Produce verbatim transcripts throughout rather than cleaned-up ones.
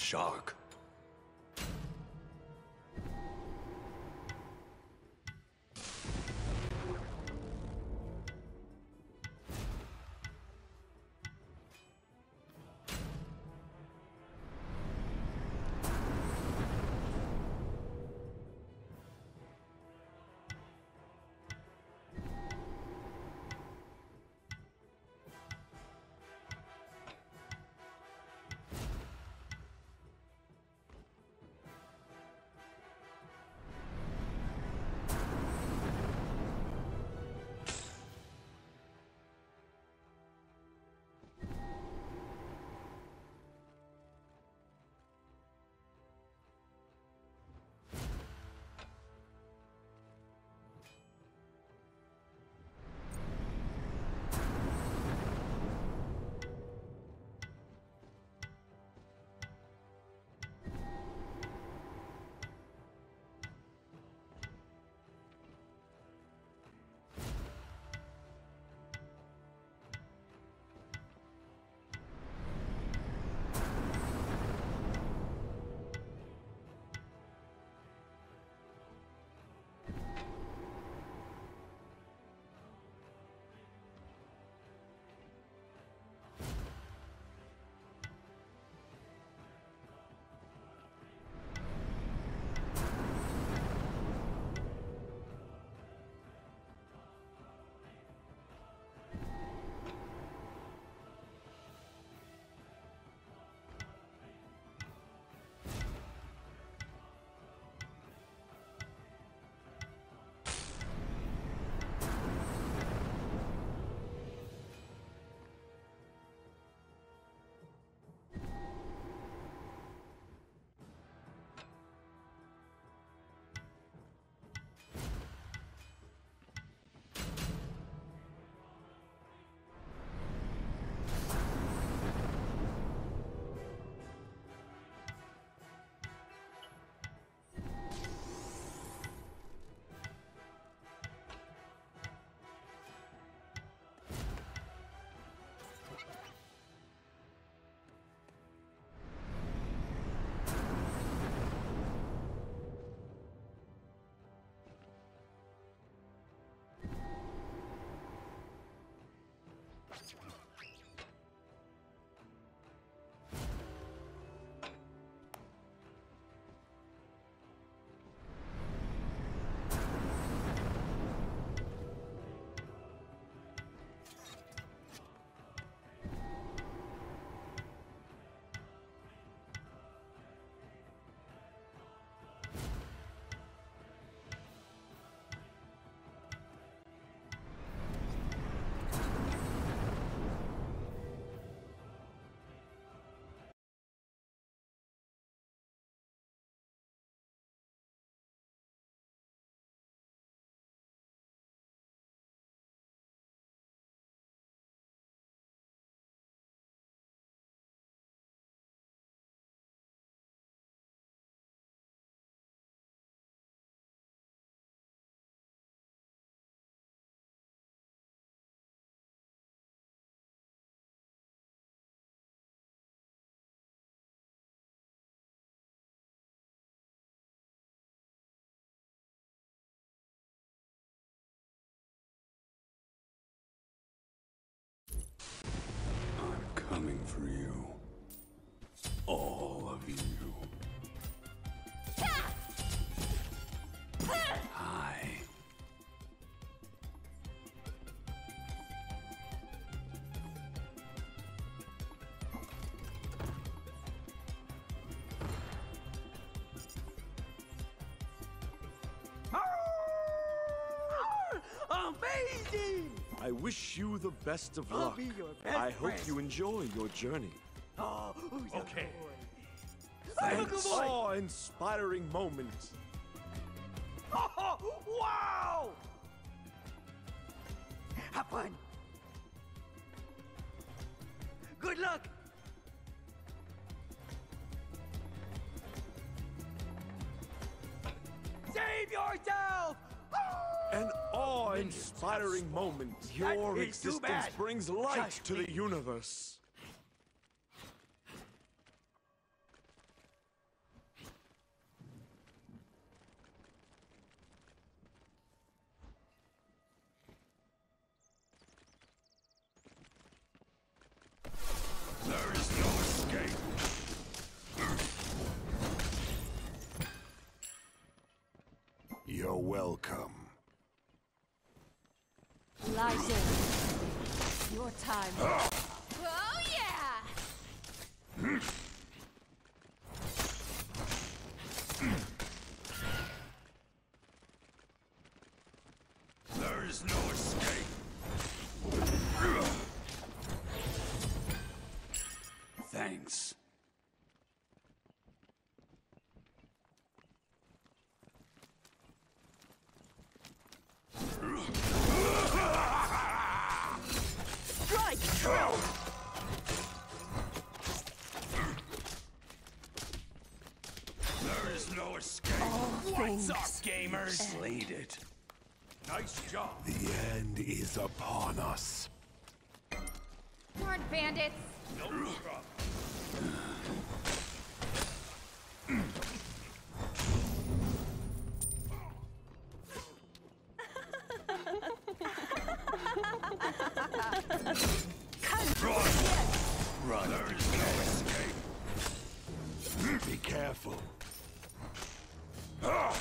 Chaac. Coming for you. All of you. Hi. Amazing! I wish you the best of I'll luck. be your best I hope friend. you enjoy your journey. Oh, who's Okay. a An good boy? awe-inspiring moment. Oh, wow! Have fun. Good luck. Save yourself! An awe-inspiring moment. Your That is too existence bad. brings light Just to the leave. universe. You're welcome. Liza, your time. Oh yeah! There is no escape. Thanks. Strike true! There is no escape. What's up, gamers? Slayed it. Nice job. The end is upon us. Darn bandits! No problem. Run! Run! There is no escape. Be careful. Ah!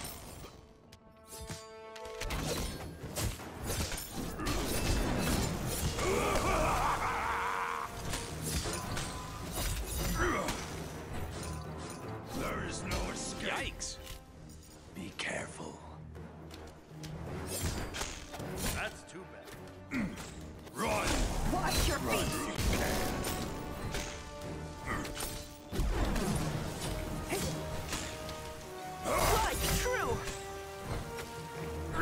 There is no escape. Yikes! Be careful. That's too bad. Run! Watch your Run feet! if you can. Strike true! Be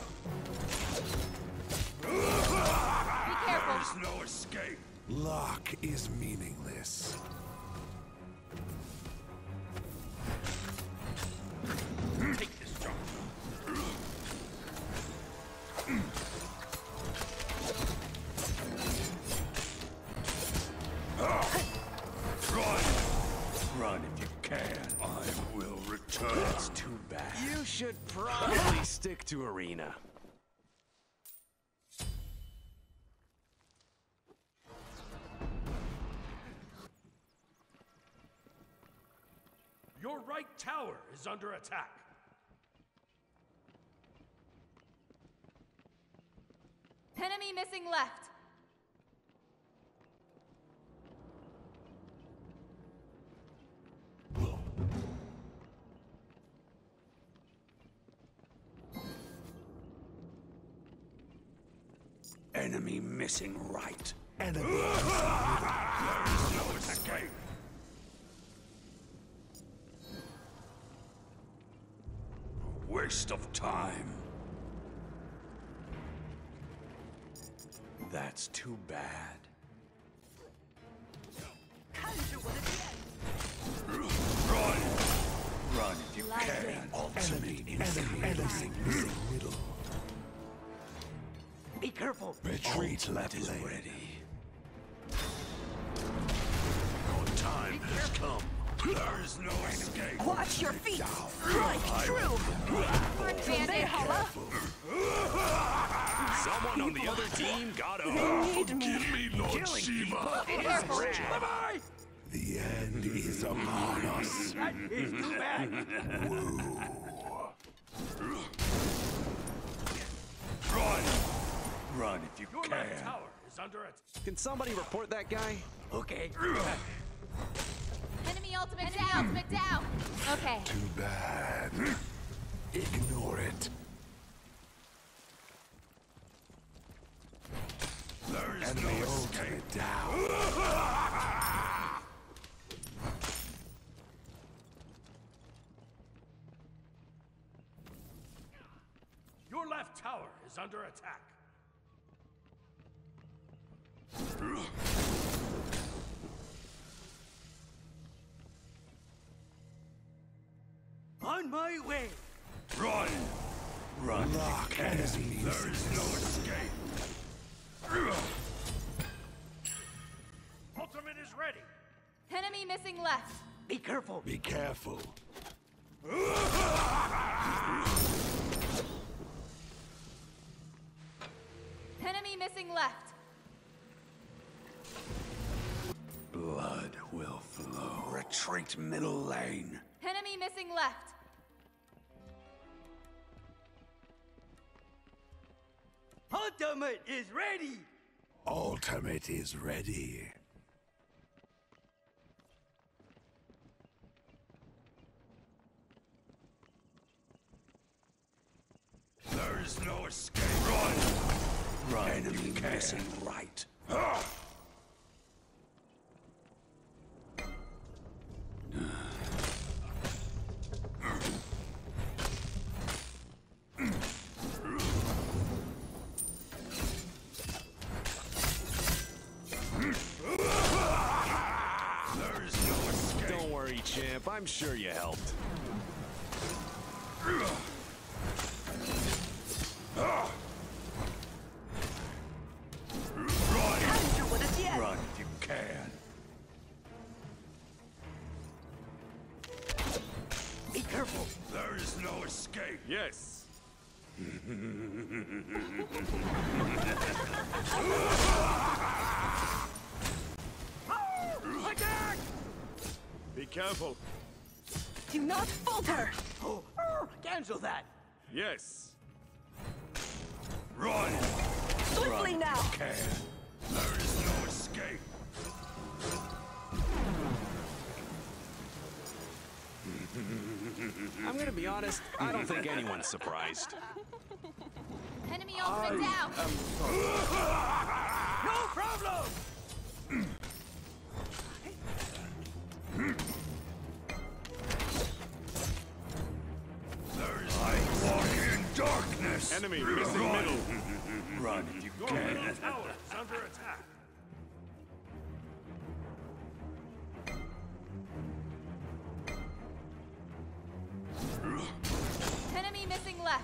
careful! There is no escape. Luck is meaningless. Take this jump. Run! Run if you can. I will return. That's too bad. You should probably stick to arena. Your right tower is under attack. Enemy missing left. Enemy missing right. Enemy missing middle. There is no escape. Waste of time. That's too bad. Run! Run if you can. Ultimate enemy missing middle. Be careful. Retreat left is ready. Your time has come. There is no escape. Watch your feet! Strike true! Darn bandit! Someone on the other team got a Forgive me, Lord Shiva. Bye-bye! The end is upon us. That is too bad. Run! Run if you Your can. left tower is under attack. Can somebody report that guy? Okay. Enemy ultimate down! Ultimate down! Okay. Too bad. Ignore it. There is no escape. Down. Your left tower is under attack. On my way. Run! Run. Lock enemy. There is no escape. Ultimate is ready. Enemy missing left. Be careful. Be careful. Enemy missing left. Blood will flow. Retreat middle lane. Enemy missing left. Ultimate is ready! Ultimate is ready. There's no escape. Run! Run, enemy missing right. Ah! Don't worry, champ. I'm sure you helped. Run if you can. Be careful! There is no escape. Yes. Attack! Be careful. Do not falter! Oh, oh, cancel that! Yes. Run! Swiftly Run now! if you can. There is no escape. I'm gonna be honest, I don't think anyone's surprised. Enemy ultimate down. No problem! There is I walk in darkness. Enemy missing Run. middle. Run if you Your can. middle tower is under attack. Enemy missing left.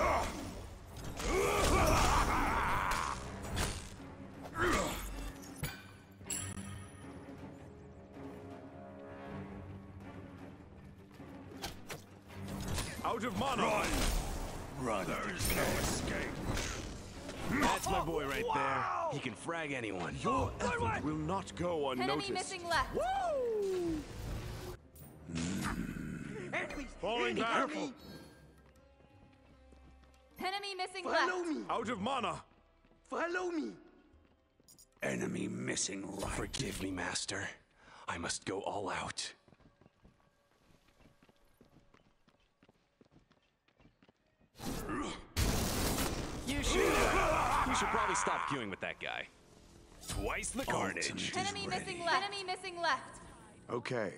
Out of mana. Run! Run. There is no escape. That's my boy right there. He can frag anyone. Your effort will not go Enemy unnoticed. missing left. Enemies! Falling Be back. careful! Enemy missing Follow left. me! Out of mana. Follow me! Enemy missing right. Forgive me, master. I must go all out. You should. Uh, you should probably stop queuing with that guy. Twice the carnage. Ultimate is Enemy ready. missing left. Enemy missing left. Okay.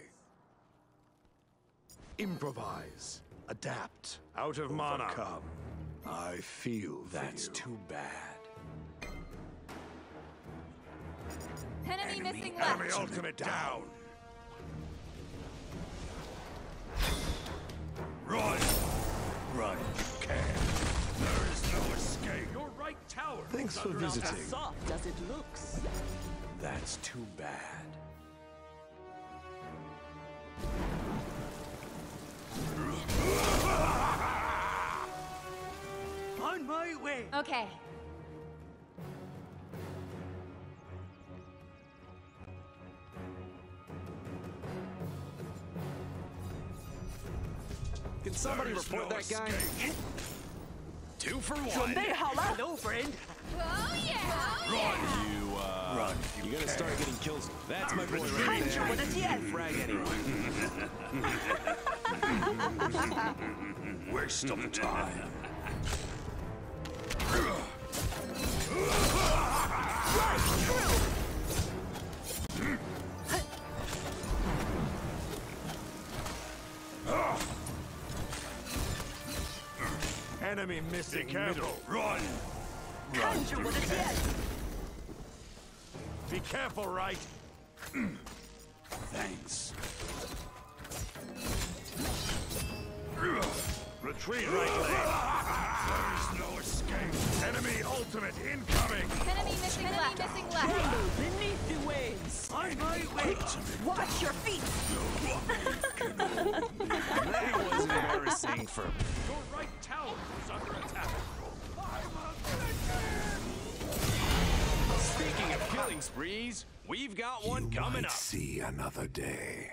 Improvise. Adapt. Out of mana. Overcome. I feel for That's you. too bad. Enemy missing Enemy left. ultimate down. Run! Run if you can. There is no escape. Your right tower Thanks is for under visiting. attack. Soft as it looks. That's too bad. On my way! Okay. Can somebody There is report no that guy? escape. Two for one. 准备好了 Hello, friend! Oh yeah. Oh Run! yeah. You, uh... Run if you You're gonna can. start getting kills. That's my boy right 看着 there. 我的剑 Frag anyone. Waste of time. Enemy missing Careful. Run! 看着我的剑 Be careful, right? Thanks. Retreat right lane. There is no escape. Enemy ultimate incoming. Enemy missing left. Enemy missing left. Tremble beneath the waves. On my way! Watch your feet. That was embarrassing for... Your right tower is under attack. Speaking of killing sprees, we've got one coming Might up. see another day.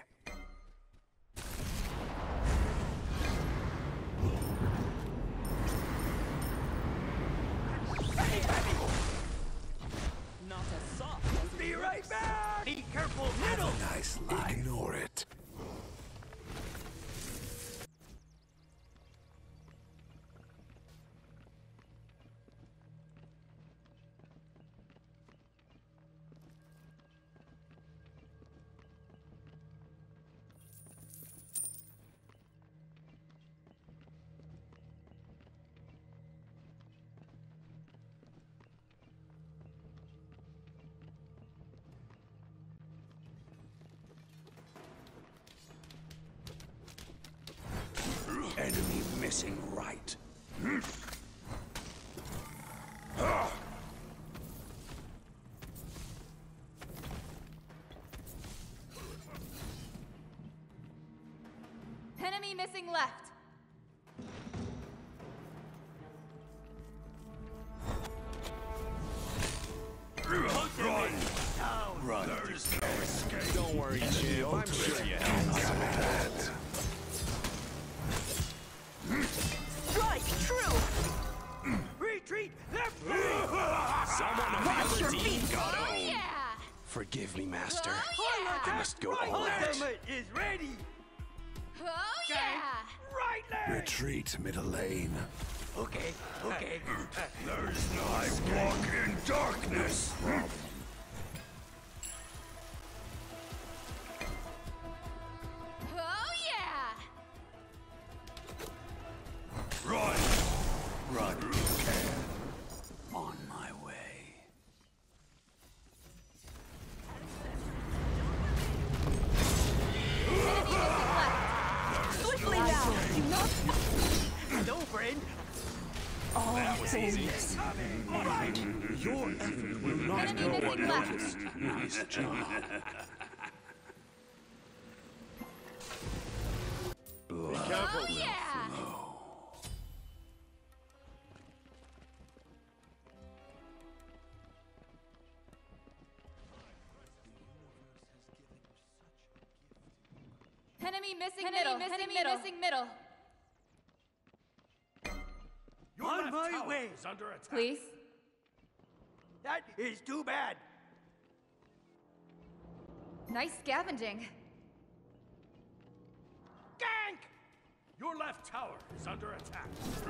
Enemy missing right. Enemy missing left. Run! Run! There's no escape. Don't worry, Chip. I'm sure you help. Strike true. Retreat! Left! Someone on the other team got Oh owned. yeah! Forgive me, Master. Oh yeah! I must go Right all out. ultimate is ready! Oh yeah! Right leg! Retreat, middle lane. Okay, okay. There's no I walk in darkness. Oh yeah! Run! Run if you can. On my way. Enemy missing left. Swiftly now. Do not. Hello, friend. All That was easy. Your effort will not Enemy go missing unnoticed. left. Nice job. Oh yeah! Enemy missing middle. Enemy missing middle. Your On left my tower way. is under attack. Please. That is too bad. Nice scavenging. Gank! Your left tower is under attack.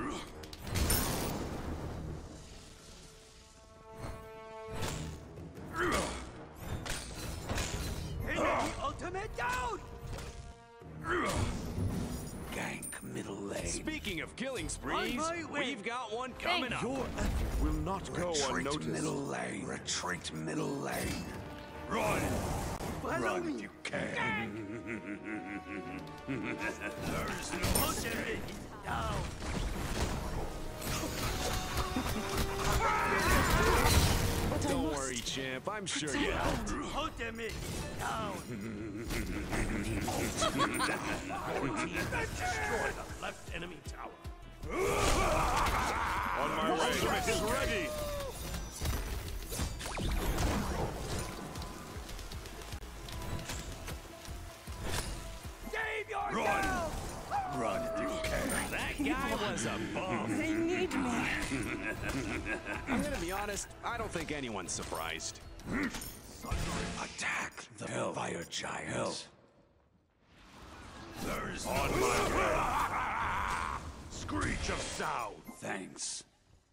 Enemy ultimate down! Gank middle lane. Speaking of killing sprees, my way. we've got one coming up. Your effort will not go Retreat unnoticed. middle lane. Retreat middle lane. Run! Follow Run me. if you can. There's no Ultimate is down. Don't worry, Champ. I'm sure you helped. Ultimate is down. Destroy the left enemy tower. On my way. Ultimate is ready. Save yourself! Run! Run if you can. That guy was a bum. They need me. I'm gonna be honest, I don't think anyone's surprised. Attack the fire giant. There's on my way. Screech of sound. Thanks.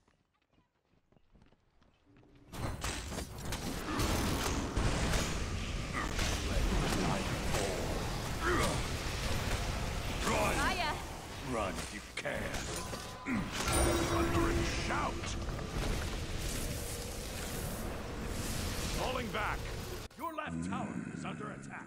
Run! Hiya. Run if you can. Thunder and shout. Falling back. Your left tower is under attack.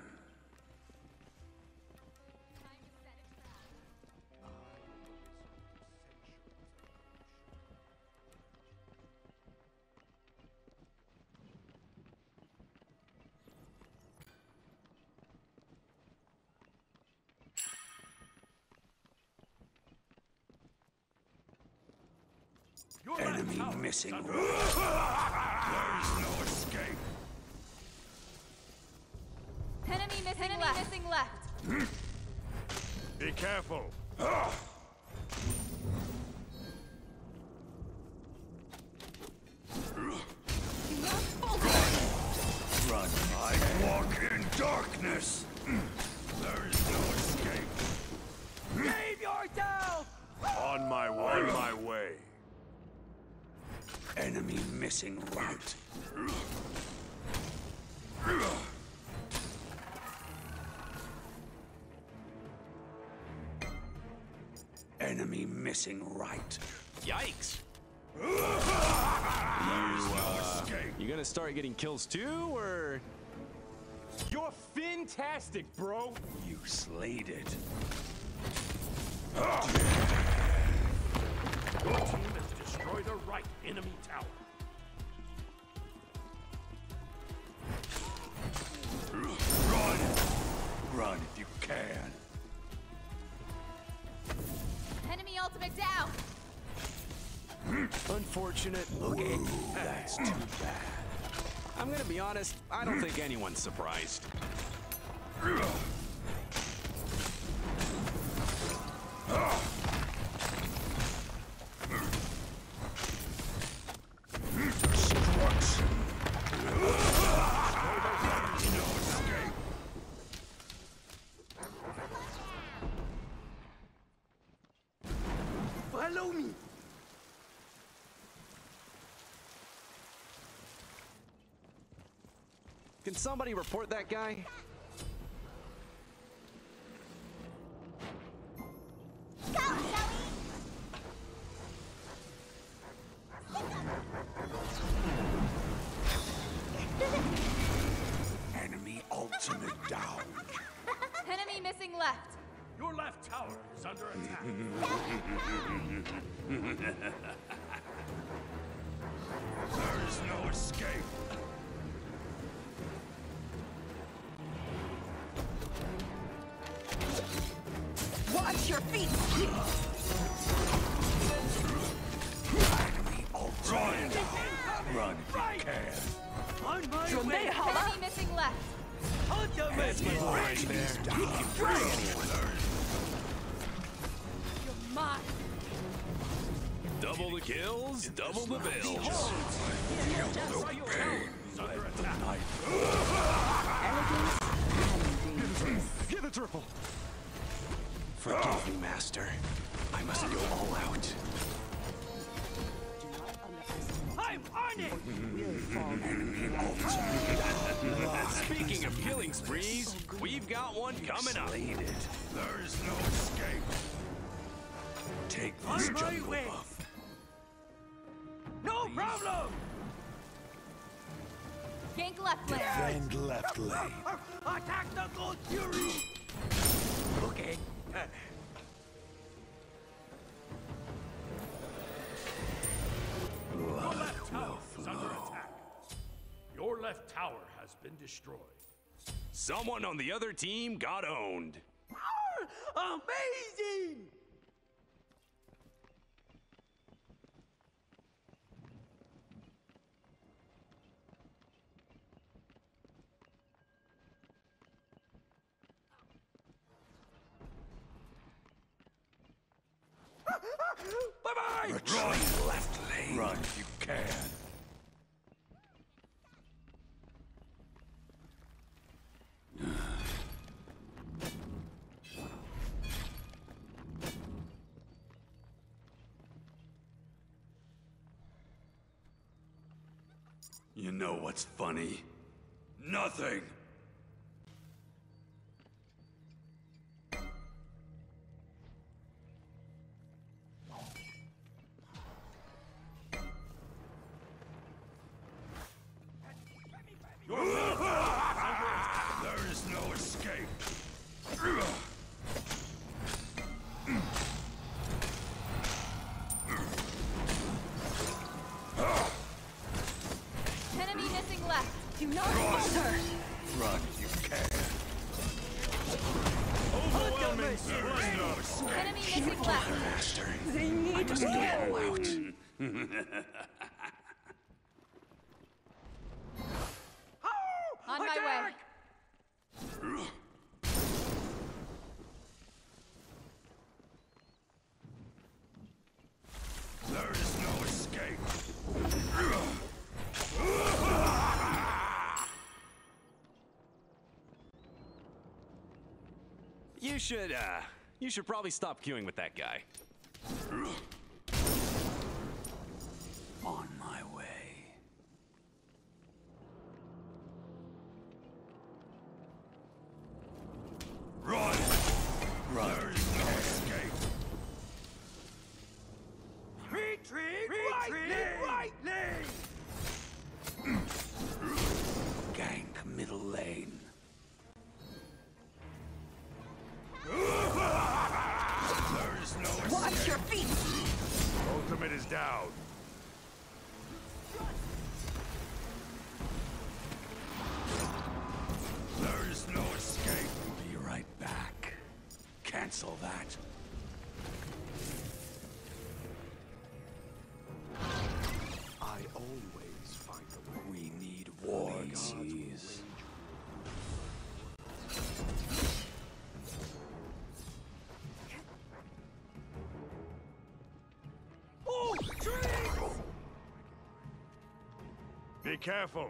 Your left Enemy tower is missing. under There's attack. no escape. Enemy missing Enemy left. missing left. Be careful. Run. I walk in darkness. There's no escape. Save yourself! On my way. On my way. Enemy missing right. Enemy missing right. Yikes. There's no escape. You gonna start getting kills too, or? You're fantastic, bro. You slayed it. ultimate down. Unfortunate. Okay. That's too bad. I'm gonna be honest, I don't think anyone's surprised. Follow me. Can somebody report that guy? Enemy ultimate down. Enemy missing left. Your left tower is under attack. There is no escape. Watch your feet! Enemy ultimate down. Run if you can. On my 准备 way. 好了 Enemy missing left. Ultimate. Right there. You can bring anyone. You're mine. Double the kills, double the bills. Is under attack. Get the triple. Forgive me, Master. I must go all out. I'm on it. Speaking of killing sprees, we've got one coming up. There is no escape. Take this On my jungle way. buff. No problem. Gank left lane. Defend left lane. Attack the Gold Fury. Okay. Your left tower is under attack. Your left tower has been destroyed. Someone on the other team got owned. Amazing. Bye-bye. Retreat left lane. Run if you can. You know what's funny? Nothing! There is no escape. Enemy missing left. Do not falter! Run if you can. Overwhelming splendor. Enemy missing left. Master. They need Must me! go all out. On my way. There is no escape. You should, uh, you should probably stop queuing with that guy. On my way. Run! Run. There is no escape. Retreat. Retreat. Right lane. Gank middle lane. There is no escape. Watch your feet! Ultimate is down. There is no escape. Be right back. Cancel that. I always find a way. We need wards. Oh, trees! Be careful.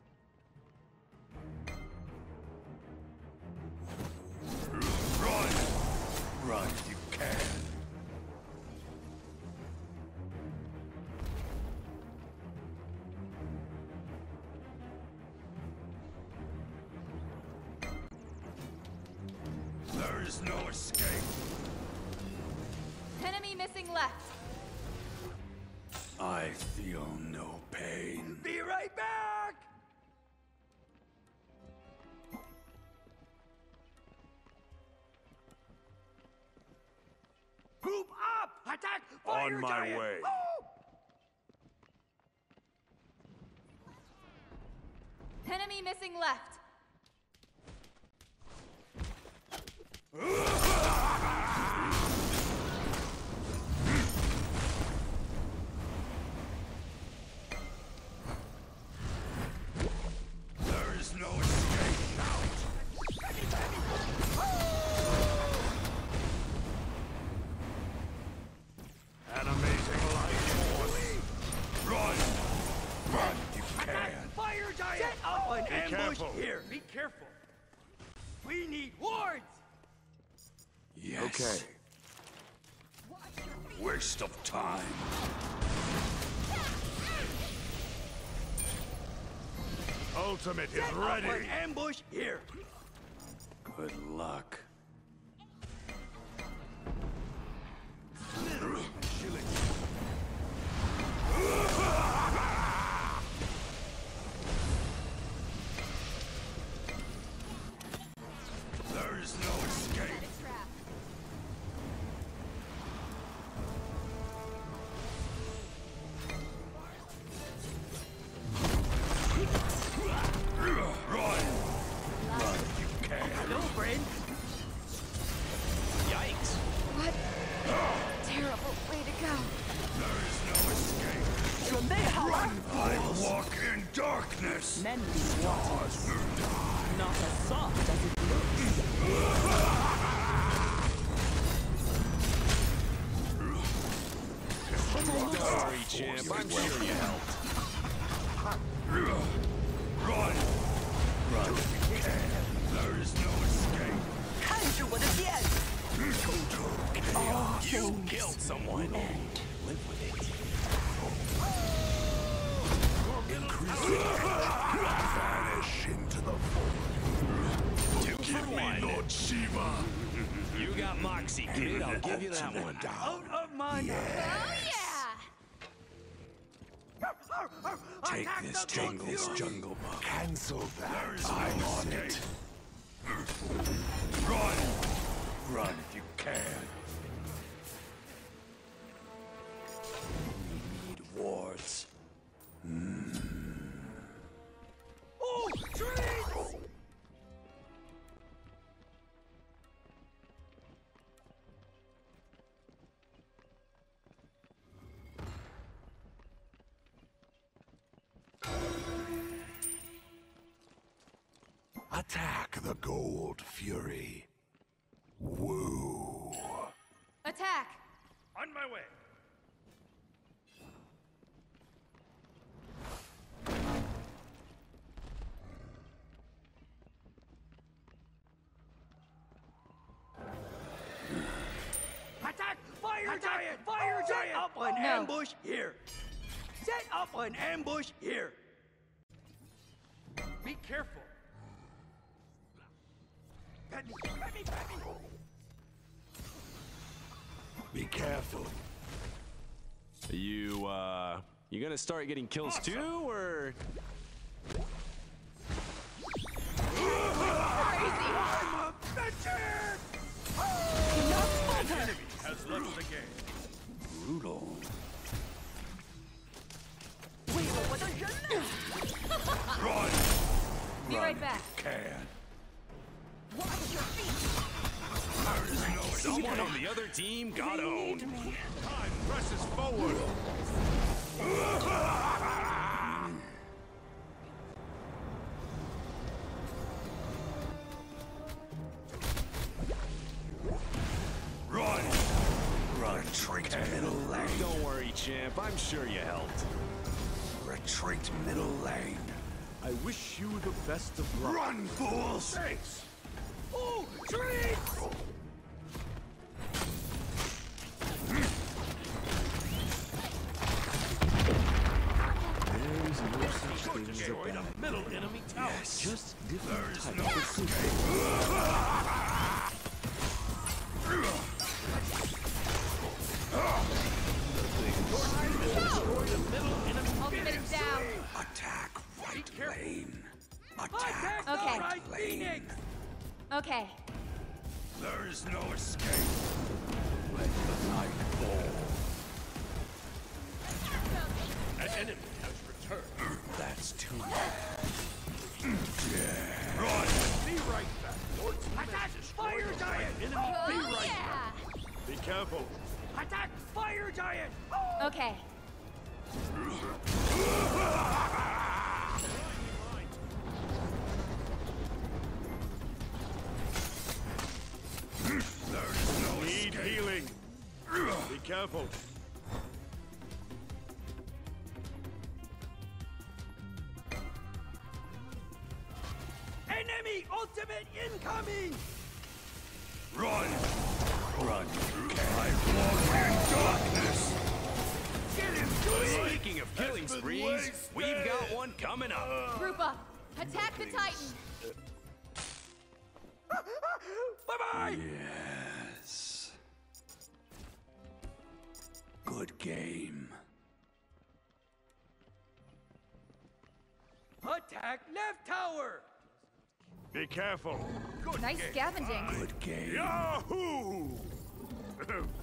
Run! Run if you can. There is no escape. Enemy missing left. I feel no pain. Be right back! Group up! Attack! Fire On my giant! way. Oh! Enemy missing left. There is no escape. An amazing life force. Run! Run if you Attack! can. Fire giant! Set up an Be ambush careful. here! Be careful! We need wards! Yes. Okay. Waste of time. Ultimate is Set up an ready. ambush here! Good luck. There is no escape. Trap. Run! Run if you can. Hello, friend! Yikes. What? Terrible way to go. There is no escape. Run! I walk in darkness. Men need waters. Not as soft as it looks. Don't worry, champ. I'm sure you helped. Run! Run if you can. There is no escape. 看着我的剑 Total All You things killed someone. end. Live with it. Vanish into the void. Two Give for me one. Lord Shiva. You got Moxie, kid. I'll give you that one. Out of my Oh yeah! Take Attack this the jungle, this Fury! jungle bug. Cancel that. There is I'm no on it. Run! Run if you can. We need wards. Oh, trees! Attack the Gold Fury. Woo. Attack! On my way. Attack! Fire giant! Fire giant! Set up an No. ambush here! Set up an ambush here! Be careful! Pat me, pat me, pat me! Be careful. You, uh, you gonna start getting kills too, or? I'm a bitch! An enemy has left the game. Brutal. 为了我的人类 Run! Be right back. Can. Watch your feet. There is no Someone on the other team got They owned. need me. Time presses forward. Retreat middle lane. Don't worry, champ. I'm sure you helped. Retreat middle lane. I wish you the best of luck. Run, fools! Thanks. Oh, trees! There is no such thing as a bad middle enemy tower. Yes. Just different There's types no of escape. Ultimate is down. Attack right lane. Attack Attack Okay. right lane. Phoenix! Okay. There is no escape. Let the night fall. An enemy has returned. That's too bad. Run! Be right back. Your team Attack has destroyed fire the giant! right enemy. Be Oh, right yeah. back. Be careful. Attack fire giant! Okay. There's no Need escape. healing. Be careful. Enemy ultimate incoming! Run! Run! I walk in darkness! Get him, Speaking of killing been sprees, wasted. we've got one coming up. Group up. Attack the Titan. Bye-bye! Yes. Good game. Attack left tower! Be careful. Nice scavenging. Good game. Yahoo!